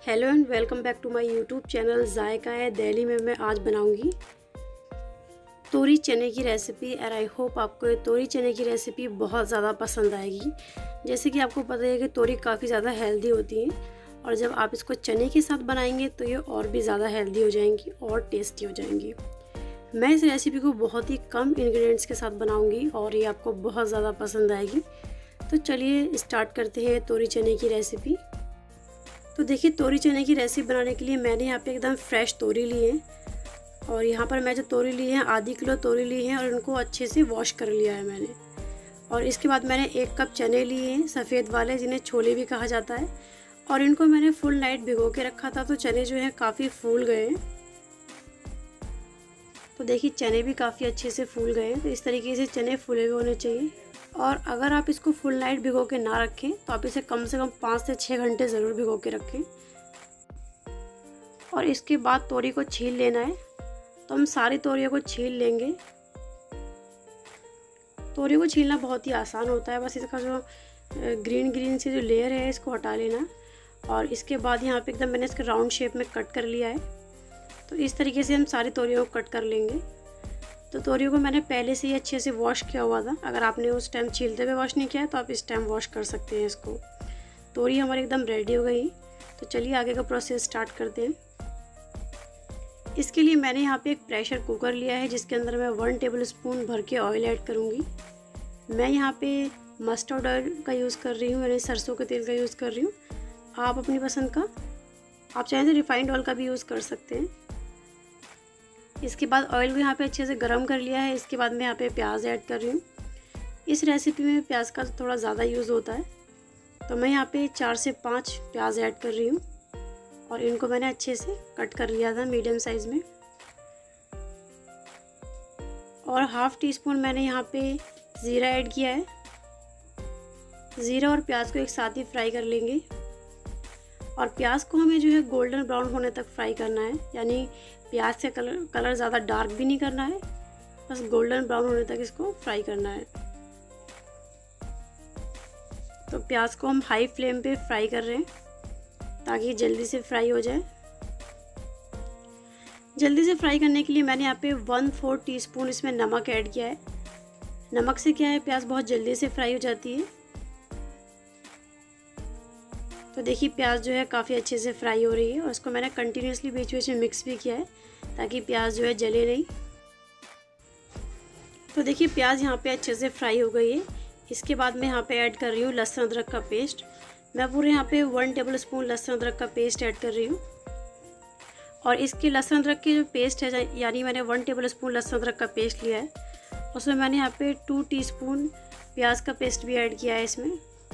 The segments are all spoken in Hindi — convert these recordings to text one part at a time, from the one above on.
Hello and welcome back to my YouTube channel जायका है दिल्ली में। मैं आज बनाऊंगी तोरी चने की रेसिपी और आई होप आपको ये तोरी चने की रेसिपी बहुत ज़्यादा पसंद आएगी। जैसे कि आपको पता है कि तोरी काफ़ी ज़्यादा हेल्दी होती है और जब आप इसको चने के साथ बनाएंगे तो ये और भी ज़्यादा हेल्दी हो जाएंगी और टेस्टी हो जाएंगी। मैं इस रेसिपी को बहुत ही कम इंग्रेडिएंट्स के साथ बनाऊँगी और ये आपको बहुत ज़्यादा पसंद आएगी। तो चलिए स्टार्ट करते हैं तोरी चने की रेसिपी। तो देखिए, तोरी चने की रेसिपी बनाने के लिए मैंने यहाँ पे एकदम फ्रेश तोरी ली है और यहाँ पर मैं जो तोरी ली है आधी किलो तोरी ली है और उनको अच्छे से वॉश कर लिया है मैंने। और इसके बाद मैंने 1 कप चने लिए हैं सफ़ेद वाले, जिन्हें छोले भी कहा जाता है, और इनको मैंने फुल नाइट भिगो के रखा था। तो चने जो हैं काफ़ी फूल गए हैं। तो देखिए, चने भी काफ़ी अच्छे से फूल गए हैं। तो इस तरीके से चने फूले हुए होने चाहिए। और अगर आप इसको फुल नाइट भिगो के ना रखें तो आप इसे कम से कम 5 से 6 घंटे ज़रूर भिगो के रखें। और इसके बाद तोरी को छील लेना है। तो हम सारी तोरियों को छील लेंगे। तोरी को छीलना बहुत ही आसान होता है, बस इसका जो ग्रीन से जो लेयर है इसको हटा लेना। और इसके बाद यहाँ पे एकदम मैंने इसके राउंड शेप में कट कर लिया है। तो इस तरीके से हम सारी तोरियों को कट कर लेंगे। तो तोरियों को मैंने पहले से ही अच्छे से वॉश किया हुआ था। अगर आपने उस टाइम छीलते हुए वॉश नहीं किया है तो आप इस टाइम वॉश कर सकते हैं इसको। तोरी हमारी एकदम रेडी हो गई। तो चलिए आगे का प्रोसेस स्टार्ट करते हैं। इसके लिए मैंने यहाँ पे एक प्रेशर कुकर लिया है जिसके अंदर मैं 1 टेबल स्पून भर के ऑयल ऐड करूँगी। मैं यहाँ पे मस्टर्ड ऑयल का यूज़ कर रही हूँ, यानी सरसों के तेल का यूज़ कर रही हूँ। आप अपनी पसंद का, आप चाहें तो रिफाइंड ऑयल का भी यूज़ कर सकते हैं। इसके बाद ऑयल को यहाँ पे अच्छे से गर्म कर लिया है। इसके बाद मैं यहाँ पे प्याज ऐड कर रही हूँ। इस रेसिपी में प्याज का थोड़ा ज़्यादा यूज़ होता है। तो मैं यहाँ पे 4 से 5 प्याज ऐड कर रही हूँ और इनको मैंने अच्छे से कट कर लिया था मीडियम साइज़ में। और हाफ़ टी स्पून मैंने यहाँ पे ज़ीरा ऐड किया है। ज़ीरा और प्याज को एक साथ ही फ्राई कर लेंगे। और प्याज को हमें जो है गोल्डन ब्राउन होने तक फ्राई करना है, यानी प्याज का कलर ज़्यादा डार्क भी नहीं करना है, बस गोल्डन ब्राउन होने तक इसको फ्राई करना है। तो प्याज को हम हाई फ्लेम पे फ्राई कर रहे हैं ताकि जल्दी से फ्राई हो जाए। जल्दी से फ्राई करने के लिए मैंने यहाँ पे 1/4 टीस्पून इसमें नमक ऐड किया है। नमक से क्या है, प्याज बहुत जल्दी से फ्राई हो जाती है। तो देखिए, प्याज जो है काफ़ी अच्छे से फ्राई हो रही है और इसको मैंने कंटिन्यूसली बीच बीच में मिक्स भी किया है ताकि प्याज जो है जले नहीं। तो देखिए, प्याज यहाँ पे अच्छे से फ्राई हो गई है। इसके बाद मैं यहाँ पे ऐड कर रही हूँ लहसुन अदरक का पेस्ट। मैं पूरे यहाँ पे 1 टेबल स्पून लहसुन अदरक का पेस्ट ऐड कर रही हूँ। और इसके लहसुन अदरक की जो पेस्ट है, यानी मैंने 1 टेबल स्पून लहसुन अदरक का पेस्ट लिया है, उसमें मैंने यहाँ पे 2 टीस्पून प्याज का पेस्ट भी ऐड किया है इसमें।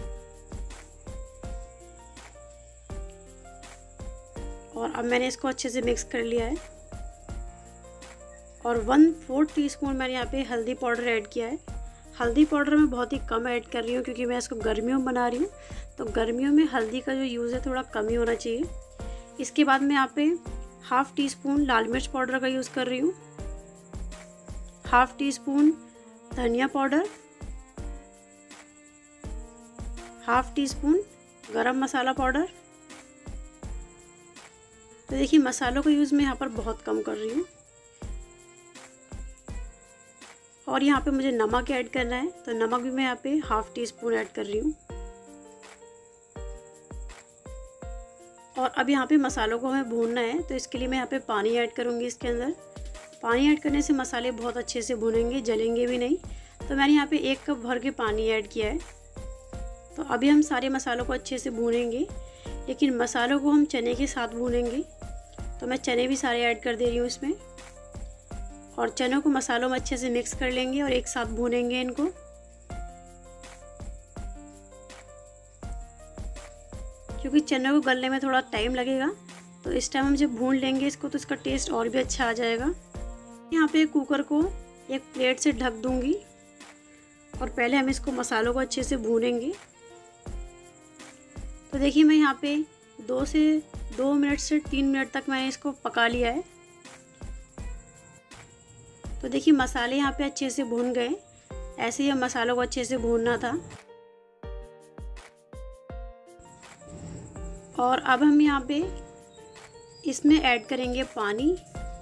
और अब मैंने इसको अच्छे से मिक्स कर लिया है। और 1/4 टीस्पून मैंने यहाँ पे हल्दी पाउडर ऐड किया है। हल्दी पाउडर मैं बहुत ही कम ऐड कर रही हूँ क्योंकि मैं इसको गर्मियों में बना रही हूँ। तो गर्मियों में हल्दी का जो यूज़ है थोड़ा कम ही होना चाहिए। इसके बाद मैं यहाँ पे हाफ़ टी स्पून लाल मिर्च पाउडर का यूज़ कर रही हूँ, हाफ़ टी स्पून धनिया powder, half teaspoon garam masala powder. तो देखिए, मसालों का यूज़ मैं यहाँ पर बहुत कम कर रही हूँ। और यहाँ पे मुझे नमक ऐड करना है, तो नमक भी मैं यहाँ पे हाफ़ टी स्पून ऐड कर रही हूँ। और अब यहाँ पे मसालों को हमें भूनना है, तो इसके लिए मैं यहाँ पे पानी ऐड करूँगी इसके अंदर। पानी ऐड करने से मसाले बहुत अच्छे से भुनेंगे, जलेंगे भी नहीं। तो मैंने यहाँ पे 1 कप भर के पानी ऐड किया है। तो अभी हम सारे मसालों को अच्छे से भूनेंगे, लेकिन मसालों को हम चने के साथ भूनेंगे। तो मैं चने भी सारे ऐड कर दे रही हूँ इसमें। और चनों को मसालों में अच्छे से मिक्स कर लेंगे और एक साथ भूनेंगे इनको। क्योंकि चनों को गलने में थोड़ा टाइम लगेगा, तो इस टाइम हम जब भून लेंगे इसको तो इसका टेस्ट और भी अच्छा आ जाएगा। यहाँ पे कुकर को एक प्लेट से ढक दूँगी और पहले हम इसको मसालों को अच्छे से भूनेंगे। तो देखिए, मैं यहाँ पे 2 मिनट से 3 मिनट तक मैंने इसको पका लिया है। तो देखिए, मसाले यहाँ पे अच्छे से भून गए। ऐसे ही हम मसालों को अच्छे से भूनना था। और अब हम यहाँ पे इसमें ऐड करेंगे पानी।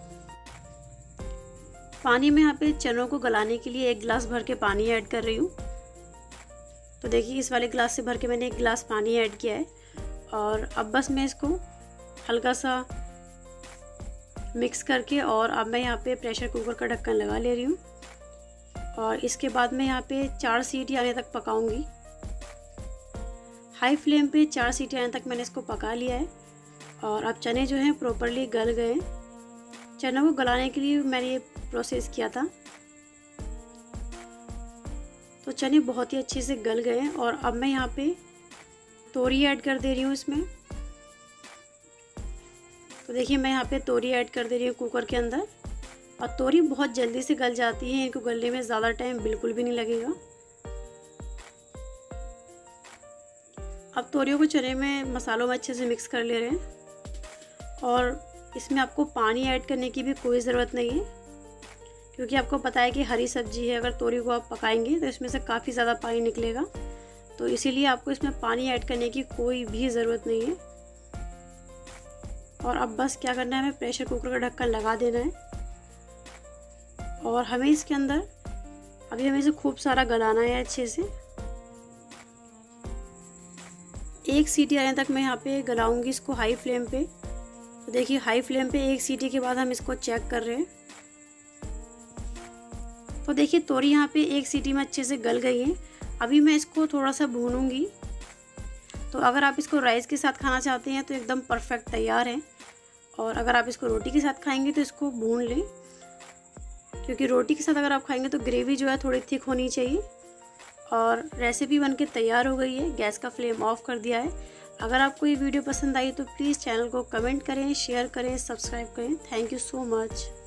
पानी में यहाँ पे चनों को गलाने के लिए 1 गिलास भर के पानी ऐड कर रही हूँ। तो देखिए इस वाले गिलास से भर के मैंने 1 गिलास पानी ऐड किया है। और अब बस मैं इसको हल्का सा मिक्स करके और अब मैं यहाँ पे प्रेशर कुकर का ढक्कन लगा ले रही हूँ। और इसके बाद मैं यहाँ पे 4 सीटी आने तक पकाऊंगी। हाई फ्लेम पे 4 सीटी आने तक मैंने इसको पका लिया है। और अब चने जो हैं प्रॉपरली गल गए। चनों को गलाने के लिए मैंने ये प्रोसेस किया था। तो चने बहुत ही अच्छे से गल गए हैं। और अब मैं यहाँ पे तोरी ऐड कर दे रही हूँ इसमें। तो देखिए मैं यहाँ पे तोरी ऐड कर दे रही हूँ कुकर के अंदर। और तोरी बहुत जल्दी से गल जाती है, इनको गलने में ज़्यादा टाइम बिल्कुल भी नहीं लगेगा। अब तोरियों को चने में मसालों में अच्छे से मिक्स कर ले रहे हैं। और इसमें आपको पानी ऐड करने की भी कोई ज़रूरत नहीं है, क्योंकि आपको पता है कि हरी सब्जी है, अगर तोरी को आप पकाएंगे तो इसमें से काफ़ी ज़्यादा पानी निकलेगा। तो इसीलिए आपको इसमें पानी ऐड करने की कोई भी ज़रूरत नहीं है। और अब बस क्या करना है, हमें प्रेशर कुकर का ढक्कन लगा देना है। और हमें इसके अंदर अभी हमें इसे खूब सारा गलाना है अच्छे से। 1 सीटी आने तक मैं यहाँ पे गलाऊंगी इसको हाई फ्लेम पे। तो देखिए हाई फ्लेम पे 1 सीटी के बाद हम इसको चेक कर रहे हैं। तो देखिए तोरी यहाँ पे 1 सीटी में अच्छे से गल गई है। अभी मैं इसको थोड़ा सा भूनूंगी। तो अगर आप इसको राइस के साथ खाना चाहते हैं तो एकदम परफेक्ट तैयार है। और अगर आप इसको रोटी के साथ खाएंगे तो इसको भून लें, क्योंकि रोटी के साथ अगर आप खाएंगे तो ग्रेवी जो है थोड़ी थिक होनी चाहिए। और रेसिपी बनके तैयार हो गई है। गैस का फ्लेम ऑफ कर दिया है। अगर आपको ये वीडियो पसंद आई तो प्लीज़ चैनल को कमेंट करें, शेयर करें, सब्सक्राइब करें। Thank you so much.